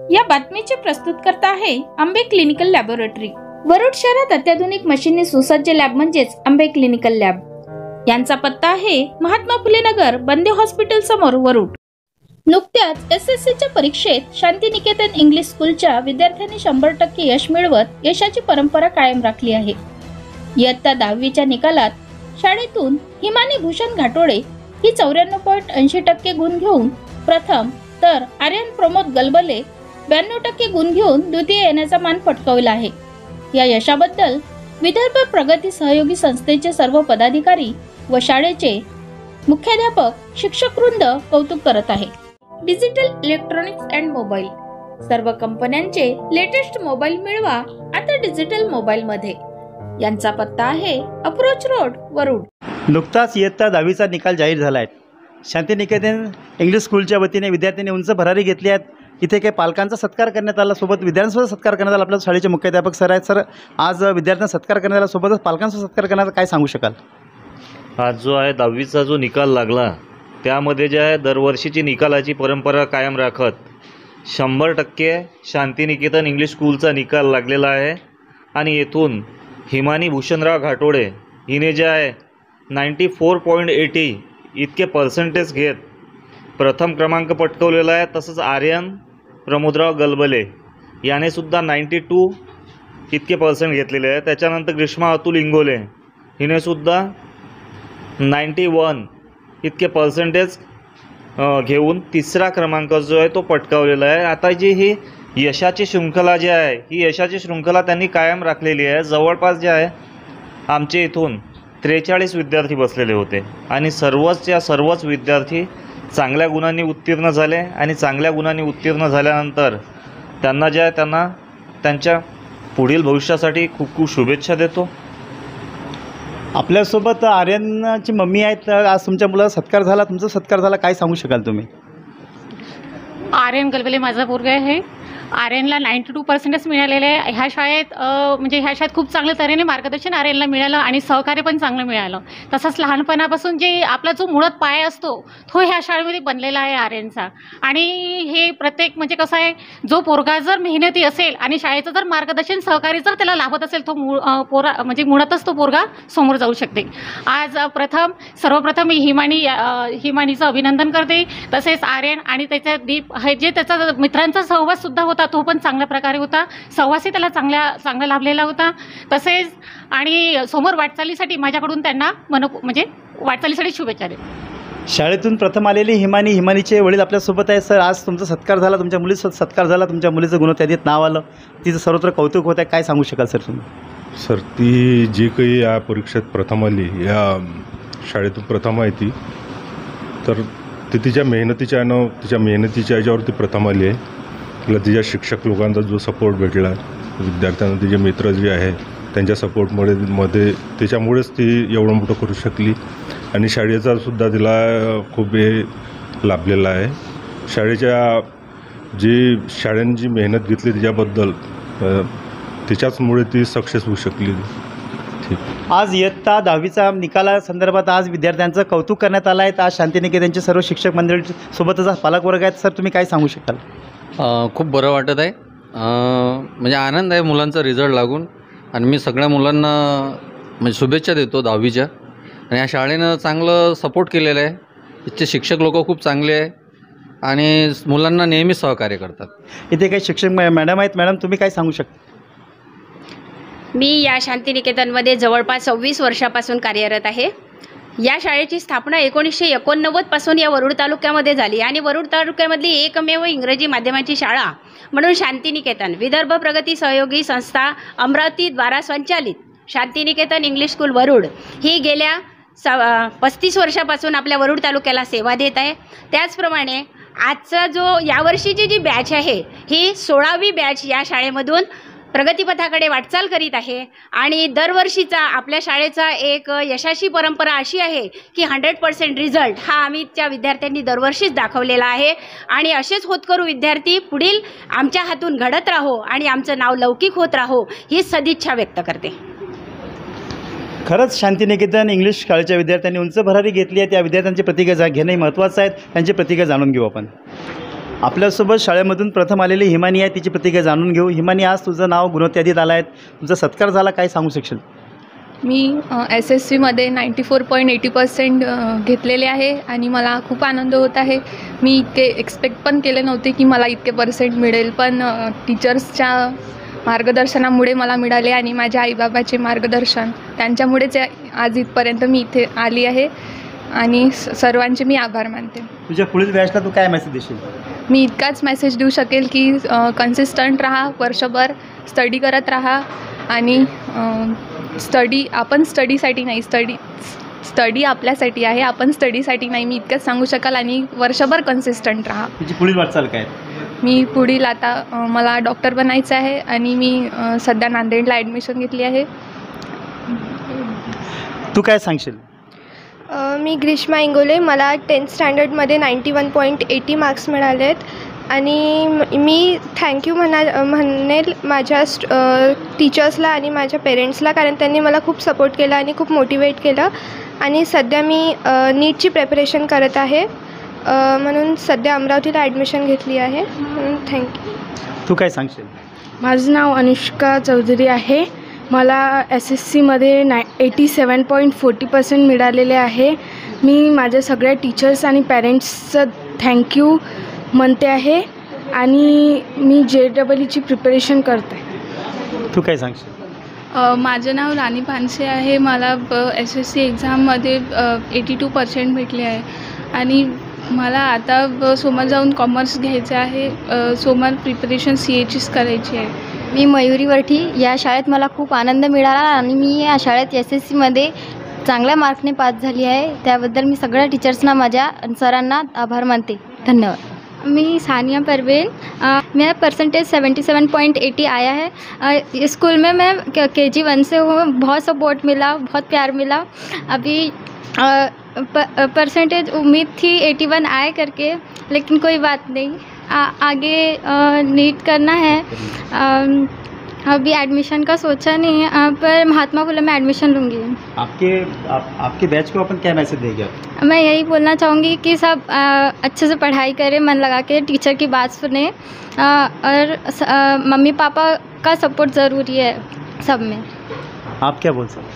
या बातमीचे प्रस्तुतकर्ता आहे अंबे clinical laboratory. Warud शहरात अत्याधुनिक मशीनने सुसज्ज लॅब म्हणजेच अंबे क्लिनिकल लॅब। यांचा पत्ता आहे महात्मा फुले नगर, बंदे हॉस्पिटल समोर, वरुड। नुकत्याच एसएससीच्या परीक्षेत शांतिनिकेतन इंग्लिश स्कूलच्या विद्यार्थ्यांनी 100% यश मिळवत यशाची परंपरा कायम राखली आहे। इयत्ता 10वीच्या निकालात शाळेतून हिमानी भूषण घाटोळे ही 94.80% गुण घेऊन प्रथम, तर आर्यन प्रमोद गलबले 92% गुण घेऊन द्वितीय येण्याचा मान पटकावला आहे। या यशाबद्दल विदर्भ प्रगती सहयोगी संस्थेचे सर्व पदाधिकारी व शाळेचे मुख्याध्यापक, शिक्षकवृंद कौतुक करत आहे। डिजिटल इलेक्ट्रॉनिक्स अँड मोबाईल, सर्व कंपन्यांचे लेटेस्ट मोबाईल मिळवा आता डिजिटल मोबाईल मध्ये। यांचा पत्ता आहे अप्रोच रोड, वरुड। नुकताच इयत्ता 10वीचा निकाल जाहीर झाला आहे। शांतिनिकेतन इंग्लिश स्कूलच्या वतीने विद्यार्थ्यांनी उंच भरारी घेतली आहे। इथे काही पालकांचा सत्कार करण्यात आला, सोबत विद्यार्थ्यांचा सत्कार करण्यात आला। आपल्या शाळेचे मुख्याध्यापक सर आहेत। सर, आज विद्यार्थ्यांचा सत्कार करण्यात आला, सोबतच पालकांचा सत्कार करण्यात काय सांगू शकाल? आज जो आहे 10वीचा जो निकाल लागला, त्यामध्ये जे आहे दरवर्षीची निकालाची परंपरा कायम राखत 100% शांतिनिकेतन इंग्लिश स्कूलचा निकाल लागलेला आहे। आणि येथून हिमानी भूषणराव घाटोळे हिने जे आहे 94.80 इतके पर्सेंटेज घेत प्रथम क्रमांक पटकवलेला आहे। तसंच आर्यन प्रमोदराव गलबले याने सुद्धा 92 इतके पर्सेंट घेतलेले आहे। त्याच्यानंतर ग्रीष्मा अतुल इंगोले हिने सुद्धा 91 इतके पर्सेंटेज घेऊन तिसरा क्रमांक जो आहे तो पटकावलेला आहे। आता जी ही यशाची शृंखला जी आहे, ही यशाची शृंखला त्यांनी कायम राखलेली आहे। जवळपास जे आहे आमचे इथून 43 विद्यार्थी बसलेले होते आणि सर्वच विद्यार्थी चांगल्या गुणांनी उत्तीर्ण झाले। आणि चांगल्या गुणांनी उत्तीर्ण झाल्यानंतर त्यांना जे आहे त्यांना त्यांच्या पुढील भविष्यासाठी खूप खूप शुभेच्छा देतो। आपल्यासोबत आर्यनची मम्मी आहेत। आज तुमच्या मुलाचा सत्कार झाला, तुमचा सत्कार झाला, काय सांगू शकाल तुम्ही? आर्यन गलबले माझा पोरगा आहे। आर्यनला 92% मिळालेले आहे। ह्या शाळेत ह्या शाळेत खूप चांगल्या तऱ्हेने मार्गदर्शन आर्यनला मिळालं आणि सहकार्य पण चांगलं मिळालं। तसंच लहानपणापासून जे आपला जो मुळात पाय असतो तो ह्या शाळेमध्ये बनलेला आहे आर्यनचा। आणि हे प्रत्येक कसं आहे, जो पोरगा जर मेहनती असेल आणि शाळेचं जर मार्गदर्शन सहकार्य जर त्याला लाभत असेल, तो मुळातच तो पोरगा समोर जाऊ शकते। आज सर्वप्रथम मी हिमानीचं अभिनंदन करते। तसेच आर्यन आणि त्याचा दीप हे जे त्याचा मित्रांचा सहवास सुद्धा होता, तो पण चांगल्या प्रकारे होता। सहवासही त्याला चांगला लाभलेला होता। तसेच आणि समोर वाटचालीसाठी माझ्याकडून त्यांना वाटचालीसाठी शुभेच्छा देतो। शाळेतून प्रथम आलेली हिमानीचे वडील आपल्यासोबत आहे। सर, आज तुमचा सत्कार झाला, तुमच्या मुलीचा सत्कार झाला, तुमच्या मुलीचं गुणवत्तेत नाव आलं, तिचं सर्वत्र कौतुक होत आहे, काय सांगू शकाल सर तुम्ही? सर, ती जी काही या परीक्षेत प्रथम आली, या शाळेतून प्रथम आहे ती, तर ती तिच्या मेहनतीच्या याच्यावरती प्रथम आली आहे। तिला तिच्या शिक्षक लोकांचा जो सपोर्ट भेटला, विद्यार्थ्यांना तिचे मित्र जे आहे त्यांच्या सपोर्टमुळे त्याच्यामुळेच ती एवढं मोठं करू शकली। आणि शाळेचा सुद्धा तिला खूप हे लाभलेला आहे। शाळेने जी मेहनत घेतली तिच्याबद्दल, त्याच्याचमुळे ती सक्सेस होऊ शकली। ठीक। आज इयत्ता 10वीचा निकालासंदर्भात आज विद्यार्थ्यांचं कौतुक करण्यात आलं आहे। आज शांतिनिकेतनचे सर्व शिक्षक मंडळी सोबतच पालक वर्ग आहेत। सर, तुम्ही काय सांगू शकाल? खूप बरं वाटत आहे। आनंद आहे मुलांचा रिझल्ट लागून। आणि मी सगळ्या मुलांना शुभेच्छा देतो 10वीच्या। आणि या शाळेनं चांगलं सपोर्ट केलेलं आहे। इथचे शिक्षक लोक खूप चांगले आहे आणि मुलांना नेहमी सहकार्य करतात। इथे काही शिक्षक मॅडम आहेत। मॅडम, तुम्ही काय सांगू शकता? मी या शांतिनिकेतनमध्ये जवळपास 26 वर्षापासून कार्यरत आहे। या शाळेची स्थापना 1989 पासून या वरुड तालुक्यामध्ये झाली आणि वरुड तालुक्यामधली एकमेव इंग्रजी माध्यमाची शाळा म्हणून शांतिनिकेतन विदर्भ प्रगती सहयोगी संस्था अमरावती द्वारा संचालित शांतिनिकेतन इंग्लिश स्कूल वरुड ही गेल्या 35 वर्षापासून आपल्या वरुड तालुक्याला सेवा देत आहे। त्याचप्रमाणे आजचा जो यावर्षीची जी बॅच आहे, ही 16वी बॅच या शाळेमधून प्रगतीपथाकडे वाटचाल करीत आहे। आणि दरवर्षीचा आपल्या शाळेचा एक यशस्वी परंपरा अशी आहे की 100% रिझल्ट हा आम्ही त्या विद्यार्थ्यांनी दरवर्षीच दाखवलेला आहे। आणि असेच होतकरू विद्यार्थी पुढील आमच्या हातून घडत राहो आणि आमचं नाव लौकिक होत राहो, ही सदिच्छा व्यक्त करते। खरंच शांतिनिकेतन इंग्लिश शाळेच्या विद्यार्थ्यांनी उंच भरारी घेतली आहे। त्या विद्यार्थ्यांची प्रतिक्रिया घेणं महत्त्वाचं आहे। त्यांची प्रतिक्रिया जाणून घेऊ आपण। आपल्यासोबत शाळेमधून प्रथम आलेली हिमानी आहे, तिची प्रतिक्रिया जाणून घेऊ. हिमानी, आज तुझं नाव गुणवत्यादीत आलं आहे, तुमचा सत्कार झाला, काय सांगू शकशील? मी SSCमध्ये 94.80% घेतलेले आहे आणि मला खूप आनंद होत आहे. मी इतके एक्सपेक्ट पण केले नव्हते की मला इतके पर्सेंट मिळेल, पण टीचर्सच्या मार्गदर्शनामुळे मला मिळाले आणि माझ्या आईबाबाचे मार्गदर्शन त्यांच्यामुळेच आज इथपर्यंत मी इथे आली आहे आणि सर्वांचे मी आभार मानते. तुझ्या पुढील बॅचला तू काय मेसेज देशील? मी इतकाच मेसेज देऊ शकेल की कन्सिस्टंट राहा, वर्षभर स्टडी करत राहा आणि आपण स्टडीसाठी नाही, स्टडी आपल्यासाठी आहे, आपण स्टडीसाठी नाही, मी इतकंच सांगू शकाल. आणि वर्षभर कन्सिस्टंट राहा. तुझी पुढील वाटचाल काय? मी पुढील आता मला डॉक्टर बनायचं आहे आणि मी सध्या नांदेडला ॲडमिशन घेतली आहे. तू काय सांगशील? मी ग्रीष्मा इंगोले. मला 10th स्टँडर्डमध्ये 91.80 मार्क्स मिळाले आहेत आणि मी थँक्यू म्हणेल माझ्या टीचर्सला आणि माझ्या पेरेंट्सला, कारण त्यांनी मला खूप सपोर्ट केला आणि खूप मोटिवेट केलं. आणि सध्या मी नीटची प्रिपरेशन करत आहे, म्हणून सध्या अमरावतीला ॲडमिशन घेतली आहे, म्हणून थँक्यू. तू काय सांगशील? माझं नाव अनुष्का चौधरी आहे. मला SSCमध्ये 87.40% मिळालेले आहे. मी माझ्या सगळ्या टीचर्स आणि पॅरेंट्सचं थँक्यू म्हणते आहे आणि मी JEEची प्रिपरेशन करते. तू काय सांगशील? माझं नाव राणी पानसे आहे. मला SSC एक्झाममध्ये 82% भेटले आहे आणि मला आता सोमवार जाऊन कॉमर्स घ्यायचं आहे. सोमवार प्रिपरेशन CAचीच करायची आहे. मी मयुरी वरठी. या शाळेत मला खूप आनंद मिळाला आणि मी या शाळेत SSCमध्ये चांगल्या मार्कने पास झाली आहे. त्याबद्दल मी सगळ्या टीचर्सना, माझ्या सरांना आभार मानते. धन्यवाद. मैं सानिया परवीन. मेरा परसेंटेज 77.80 आया है. स्कूल में मैं KG1 से हूँ. बहुत सपोर्ट मिला, बहुत प्यार मिला. अभी परसेंटेज उम्मीद थी 81 आए करके, लेकिन कोई बात नहीं, आगे नीट करना है. अभी एडमिशन का सोचा नहीं है, पर महात्मा फुले में एडमिशन लूँगी. आपके बैच को अपन क्या मैसेज देंगे? मैं यही बोलना चाहूँगी कि सब अच्छे से पढ़ाई करें, मन लगा के, टीचर की बात सुने और मम्मी पापा का सपोर्ट ज़रूरी है सब में. आप क्या बोल सकते?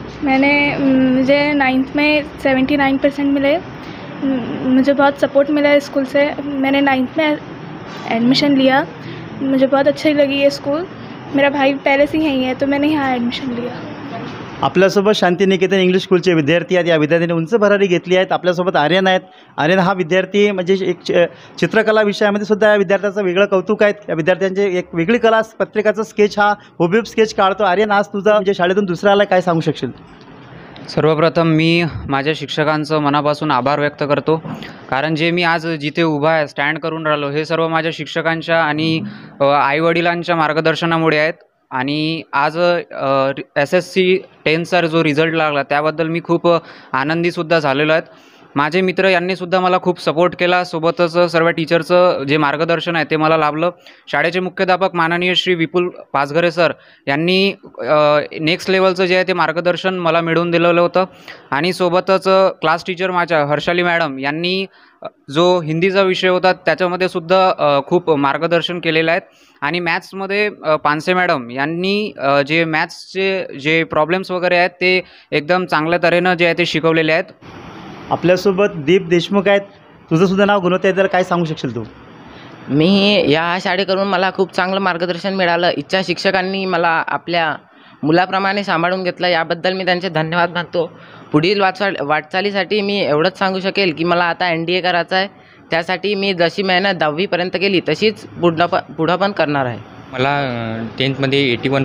मुझे 9th में 79% मिले. मुझे बहुत सपोर्ट मिला है स्कूल से. मैंने 9th में एडमिशन लिया. मुझे बहुत अच्छी लगी ये स्कूल. मेरा भाई पहले से यहीं है, तो मैंने यहाँ एडमिशन लिया. आपल्यासोबत शांतिनिकेतन इंग्लिश स्कूलचे विद्यार्थी आहेत. या विद्यार्थ्यांनी उंच भरारी घेतली आहेत. आपल्यासोबत आर्यन आहेत. आर्यन हा विद्यार्थी म्हणजे एक चित्रकला विषयामध्ये सुद्धा या विद्यार्थ्याचं वेगळं कौतुक आहे. या विद्यार्थ्यांचे एक वेगळी कला, पत्रिकाचं स्केच, हा हुबेहूब स्केच काढतो. आर्यन, आज तुझा म्हणजे शाळेतून दुसरा आला, काय सांगू शकशील? सर्वप्रथम मी माझ्या शिक्षकांचं मनापासून आभार व्यक्त करतो, कारण जे मी आज जिथे उभा आहे, स्टँड करून राहिलो, हे सर्व माझ्या शिक्षकांच्या आणि आईवडिलांच्या मार्गदर्शनामुळे आहेत. आणि आज SSC 10चा जो रिझल्ट लागला त्याबद्दल मी खूप आनंदीसुद्धा झालेलो आहे. माझे मित्र यांनीसुद्धा मला खूप सपोर्ट केला. सोबतच सर्व टीचरचं जे मार्गदर्शन आहे ते मला लाभलं. शाळेचे मुख्याध्यापक माननीय श्री विपुल पाचघरे सर यांनी नेक्स्ट लेवलचं जे आहे ते मार्गदर्शन मला मिळवून दिलेलं होतं. आणि सोबतच क्लास टीचर माझ्या हर्षाली मॅडम यांनी जो हिंदीचा विषय होता त्याच्यामध्ये सुद्धा खूप मार्गदर्शन केलेलं आहे. आणि मॅथ्समध्ये पानसे मॅडम यांनी जे मॅथ्सचे जे प्रॉब्लेम्स वगैरे आहेत ते एकदम चांगल्या तऱ्हेनं जे आहे ते शिकवलेले आहेत. आपल्यासोबत दीप देशमुख आहेत. तुझं सुद्धा नाव गुणवत्ता, काय सांगू शकशील तू? मी या शाळेकडून मला खूप चांगलं मार्गदर्शन मिळालं. इच्छा शिक्षकांनी मला आपल्या मुलाप्रमाणे सांभाळून घेतलं, याबद्दल मी त्यांचे धन्यवाद मानतो. पुढील वाटचालीसाठी मी एवढंच सांगू शकेल की मला आता NDA करायचं आहे. त्यासाठी मी जशी मेहनत 10वीपर्यंत केली तशीच पुढं पण करणार आहे. मला 10thमध्ये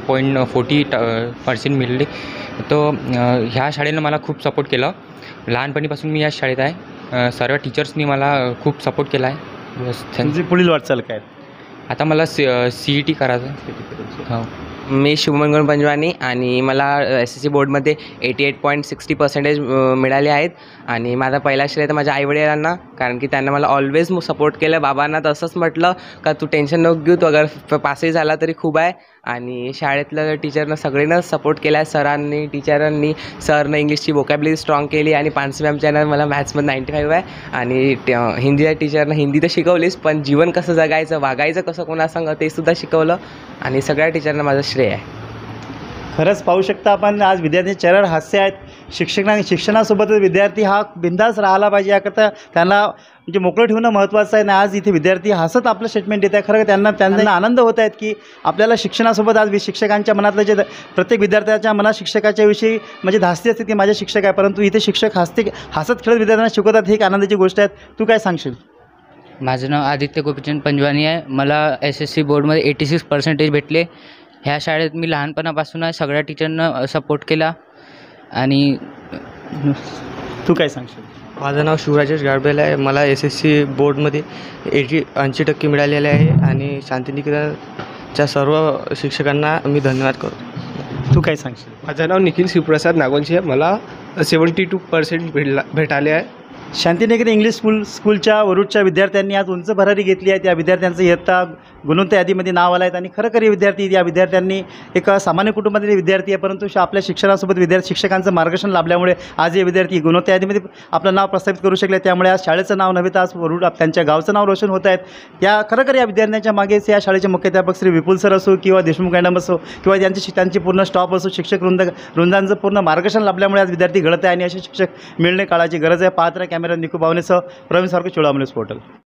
81.40% मिळाले. तो ह्या शाळेनं मला खूप सपोर्ट केला. लहानपणीपासून मी या शाळेत आहे. सर्व टीचर्सनी मला खूप सपोर्ट केला आहे. बस. पुढील वाटचाल काय? आता मला CET करायचं. हो. मी शुभमंगल पंजवानी आणि मला SSC बोर्डमध्ये 88.60% मिळाले आहेत. आणि माझा पहिला श्रेय तर माझ्या आईवडिलांना, कारण की त्यांना मला ऑलवेज सपोर्ट केलं. बाबांना तसंच म्हटलं का तू टेन्शन नको घेऊ, तू अगर पासही झाला तरी खूप आहे. आणि शाळेतलं टीचरनं सगळ्यांना सपोर्ट केला आहे, सरांनी, टीचरांनी. सरनं इंग्लिशची वोकॅबलरी स्ट्रॉंग केली आणि पानसी मॅमच्यानं मला मॅथ्समध्ये 95 आहे. आणि हिंदीच्या टीचरनं हिंदी तर शिकवलीच, पण जीवन कसं जगायचं, वागायचं कसं कोणासंग ते सुद्धा शिकवलं. आणि सगळ्या टीचरना माझं श्रेय आहे. खरंच पाहू शकता आपण आज विद्यार्थ्यांचे चेहऱ्यावर हास्य आहेत. शिक्षणासोबतच विद्यार्थी हा बिंदास राहिला पाहिजे, याकरता त्यांना म्हणजे मोकळं ठेवणं महत्त्वाचं आहे. आणि आज इथे विद्यार्थी हसत आपलं स्टेटमेंट देत आहे. खरं त्यांना आनंद होत आहेत की आपल्याला शिक्षणासोबत आज शिक्षकांच्या मनातलं जे प्रत्येक विद्यार्थ्याच्या मनात शिक्षकाच्या विषयी म्हणजे धास्ती असते की माझे शिक्षक आहे, परंतु इथे शिक्षक हसत खेळत विद्यार्थ्यांना शिकवतात. ही एक आनंदाची गोष्ट आहे. तू काय सांगशील? माझं नाव आदित्य गोपीचंद पंजवानी आहे. मला SSC बोर्डमध्ये 86% भेटले. ह्या शाळेत मी लहानपणापासून सगळ्या टीचरनं सपोर्ट केला. आणि तू काय सांगशील? माझं नाव शिवराजेश गाडबेल आहे. मला SSC बोर्डमध्ये 80% मिळालेले आहे. आणि शांतिनिकेतनच्या सर्व शिक्षकांना मी धन्यवाद करतो. तू काय सांगशील? माझं नाव निखिल शिवप्रसाद नागोंशी आहे. मला 72% भेटाले आहे. शांतिनिकेतन इंग्लिश स्कूलच्या वरुडच्या विद्यार्थ्यांनी आज उंच भरारी घेतली आहे. त्या विद्यार्थ्यांचं इयत्ता गुणवंत यादीमध्ये नाव आलं आहे. आणि खरोखर विद्यार्थी या विद्यार्थ्यांनी एक सामान्य कुटुंबातील विद्यार्थी आहे, परंतु आपल्या शिक्षणासोबत शिक्षकांचं मार्गदर्शन लाभल्यामुळे आज हे विद्यार्थी गुणवंत यादीमध्ये आपलं नाव प्रस्थापित करू शकले. त्यामुळे आज शाळेचं नाव नव्हे तर आज वरुड त्यांच्या गावचं नाव रोशन होत आहेत. खरोखर या विद्यार्थ्यांच्या मागेच या शाळेचे मुख्याध्यापक श्री विपुल सर असो किंवा देशमुख मॅडम असो किंवा त्यांची पूर्ण स्टॉप असो, शिक्षक वृंदांचं पूर्ण मार्गदर्शन लाभल्यामुळे आज विद्यार्थी घडत आहे. आणि असे शिक्षक मिळणे काळाची गरज आहे. पाहत राहा कॅमेरा निकू बावनेसह प्रवीण सारखं चोळामनेस पोर्टल.